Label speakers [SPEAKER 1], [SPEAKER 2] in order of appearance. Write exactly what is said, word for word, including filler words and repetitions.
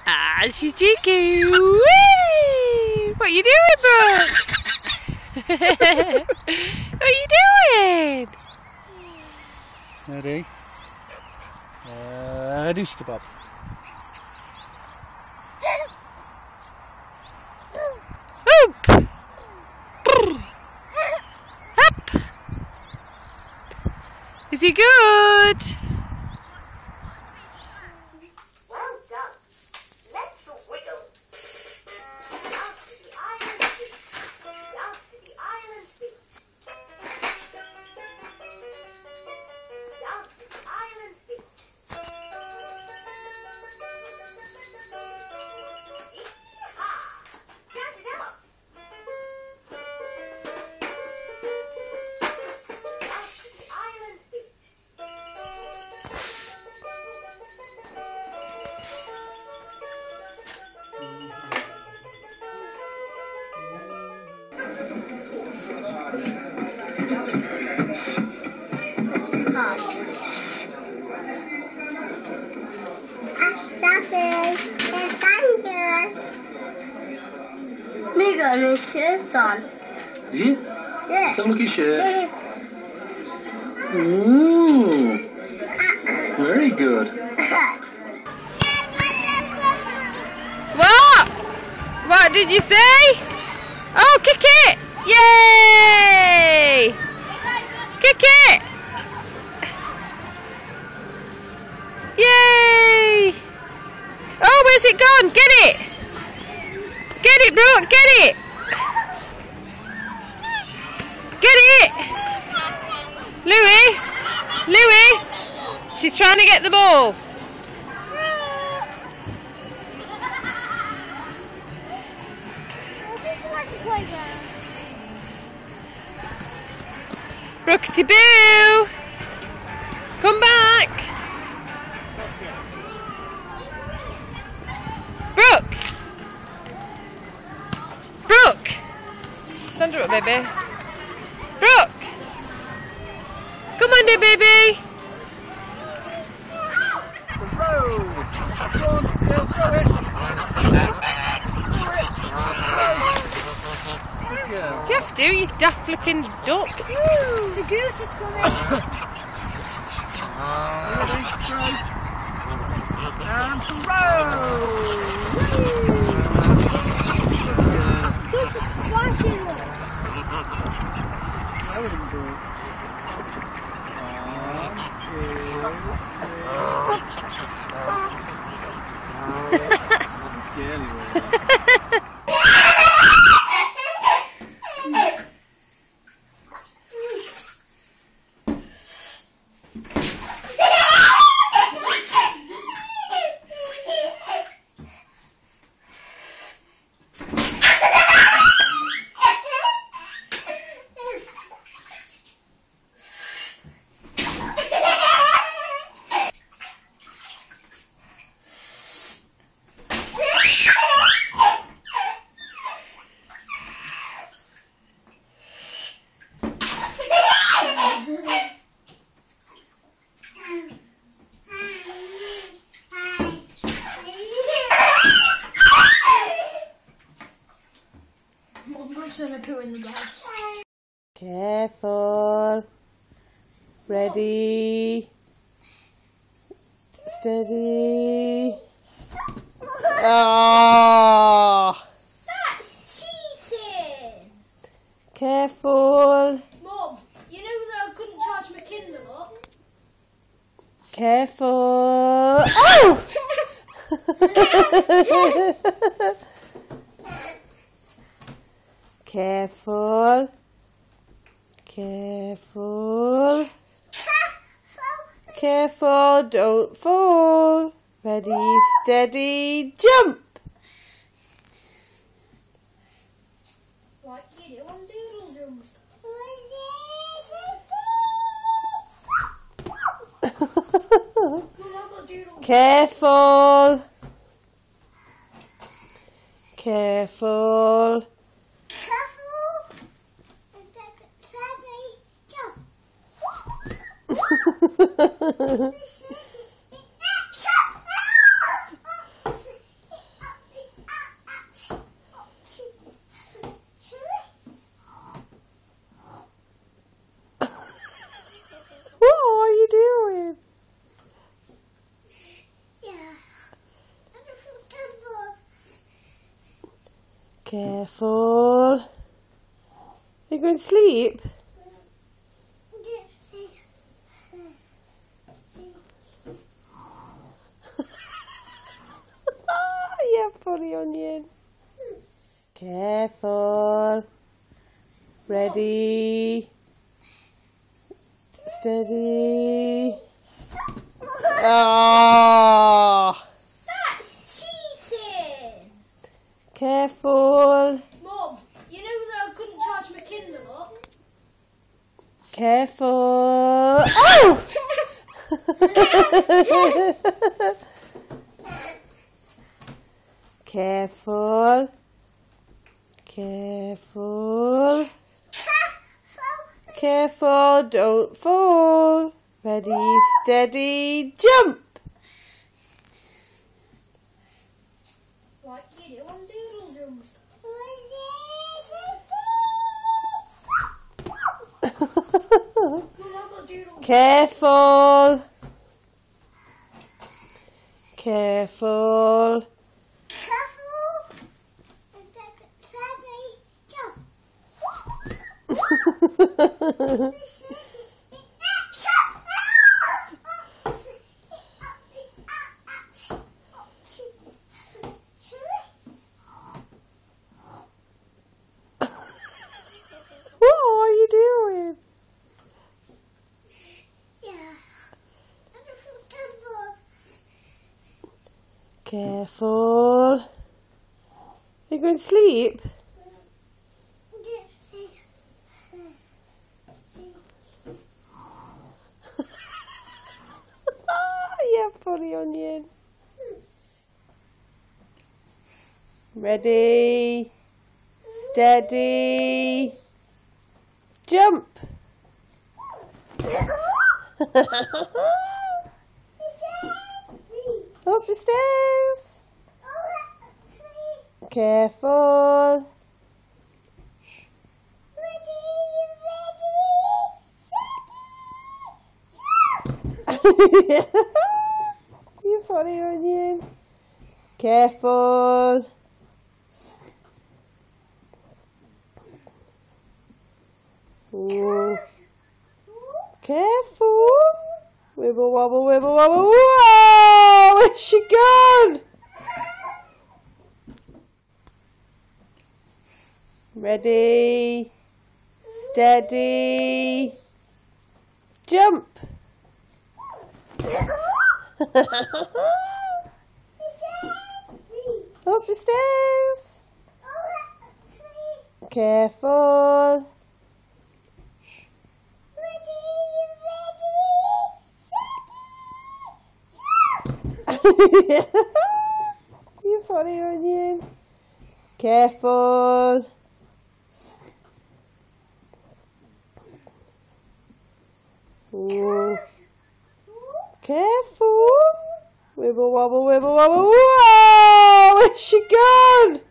[SPEAKER 1] She's cheeky. Whee! What are you doing, Brooke? What are you doing?
[SPEAKER 2] Ready? Uh, douche kebab.
[SPEAKER 1] Oop! Up! Is he good?
[SPEAKER 3] Well done. Let's wiggle. Down to the island beach. Down to the island beach. Down to the island beach. Yee-haw! Get it up. Down to the island beach.
[SPEAKER 4] Me got my shirts on.
[SPEAKER 2] Did you?
[SPEAKER 4] Yeah.
[SPEAKER 2] Let's have a look at your shirt. Ooh. Very good.
[SPEAKER 1] What? What did you say? Oh, kick it! Yay! Kick it! Yay! Oh, where's it gone? Get it! Get it, Brooke! Get it! Get it! Lewis! Lewis! She's trying to get the ball. Brookety boo! Come back! Brooke! Brooke! Stand her up, baby. Brooke! Come on, dear baby!
[SPEAKER 2] The road! Come on, girls, go it! Good girl.
[SPEAKER 1] Do you have to, you daft flipping duck?
[SPEAKER 4] The goose is coming.
[SPEAKER 2] Ready, throw. And throw!
[SPEAKER 4] Goose is splashing.
[SPEAKER 2] I wouldn't do it.
[SPEAKER 1] Careful. Ready. Steady. Oh!
[SPEAKER 4] That's cheating.
[SPEAKER 1] Careful.
[SPEAKER 4] Mum, you know that I couldn't charge my Kindle up?
[SPEAKER 1] Careful. Oh! Careful. Careful. Careful, don't fall. Ready, steady, jump.
[SPEAKER 4] Like you do on Doodle Jump. Mum, I've got Doodle.
[SPEAKER 1] Careful. Careful. Careful. Are you going to sleep? Yeah, funny onion. Careful. Ready. Steady. Oh.
[SPEAKER 4] That's cheating!
[SPEAKER 1] Careful.
[SPEAKER 4] Mum, you know that I couldn't charge my Kindle up?
[SPEAKER 1] Careful. Oh! Careful. Careful. Careful, don't fall. Ready, steady, jump.
[SPEAKER 4] Like you do on Doodle Jump. Mum, I've got Doodle.
[SPEAKER 1] Careful. Careful. What are you doing? Careful. Are you going to sleep? Yeah, funny onion. Ready, steady, jump. Up the stairs. Careful. You funny onion. Careful. Ooh. Careful. Wibble wobble wibble wobble. Whoa! Where's she gone? Ready. Steady. Jump. Up the stairs. Careful. You funny onion. Careful. Ooh. Careful. Wibble wobble wibble wobble. Whoa! Where's she gone?